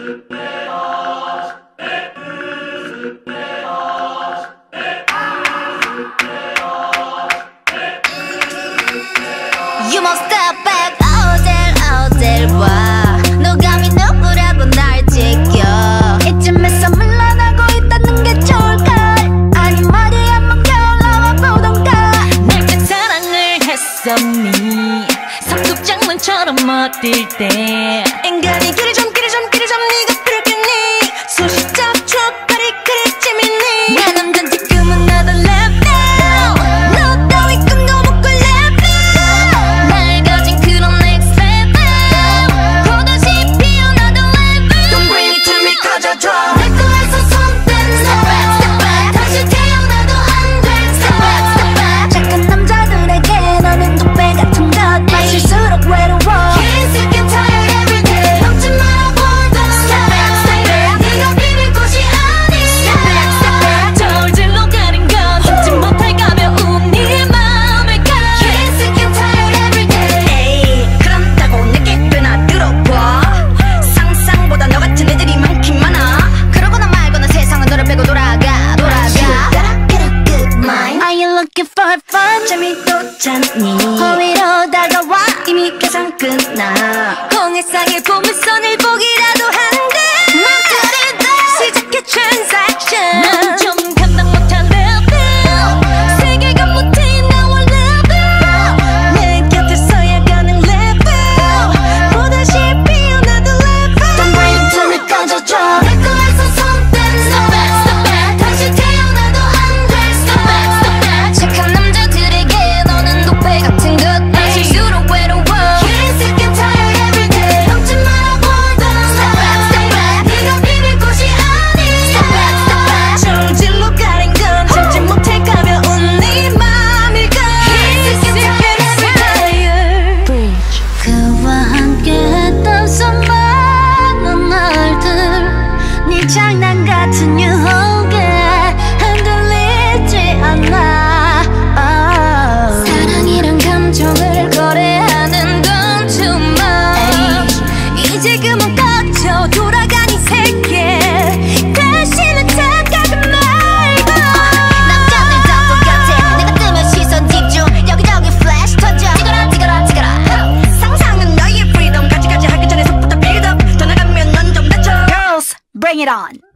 You must step back. 어딜 봐. 누가 누구라고 날 지켜. 이쯤에서 물러나고 있다는 게 좋을까? 아니 말이 한번 겨울나와 보던가. 날 사랑을 했었니? 석급장난처럼 어딜 때 인간이 길이 좀 네가 그랬겠니? 소식 잡초 파리 그리 재밌니? 내 남잔 지금은 another level. 너 따위 꿈도 못 꿀 level. 날 가진 그런 next level. 보다시 피어나던 level. Don't bring it to me 꺼져줘. 내 거에서 손 떼는 step back, step back. 다시 태어나도 안 돼. Step back, step back. 착한 남자들에게 너는 독배 같은 것. 마실수록 외로워. Can't sick and tired every day. 넘지 마라 boy. Step back, step back. 네가 비빌 곳이 아니. Step back, step back. 저울질로 가린 건 참지 못할 가벼운 네 마음을 가. Can't sick and tired every day. 에이 그런다고 내게 꽤나 들어봐. 상상보다 너 같은 애들이 많긴 많아. 그러거나 말거나 세상은 너를 빼고 돌아가. Gotta get a good mind. Are you looking for fun? 재미도 찾니? 허위로 다가와 이미 계산 끝나. 공해상의 보물선을 보기라도 한데 막 들이대 시작해 transaction. 넌 좀 감당 못한 level. 세계가 못해 나와 level. 내 곁에서야 가는 level. 보다시 피어나도 level. Don't bring it to me 꺼져줘. 내 거에서 손 떼는 step back, step back. 다시 태어나도 안 돼. Step back, step back. 착한 남자들에게 너는 독배 같은 것. 마실수록 외로워. Can't sick and tired every day. 넘지 마라 boy. Step back, step back. 네가 비빌 곳이 아니. Step back, step back. 저울질로 가린 건 참지 못해 가벼운 네 맘일 걸. Can't sick and tired every day. 그와 함께 했던 수많은 날들 네 장난 같은 유혹에 흔들리지 않아. 사랑이란 감정을 거래하는 건 too much. 이제 그만 꺼져 돌아가 네 세계. 다시는 착각은 말고. 남자들 다 똑같아. 내가 뜨면 시선 집중. 여기저기 플래시 터져. 찍어라. 상상은 너의 freedom. 가지가지 하기 전에 속부터 build up. 더 나가면 넌 좀 다쳐. Girls, bring it on.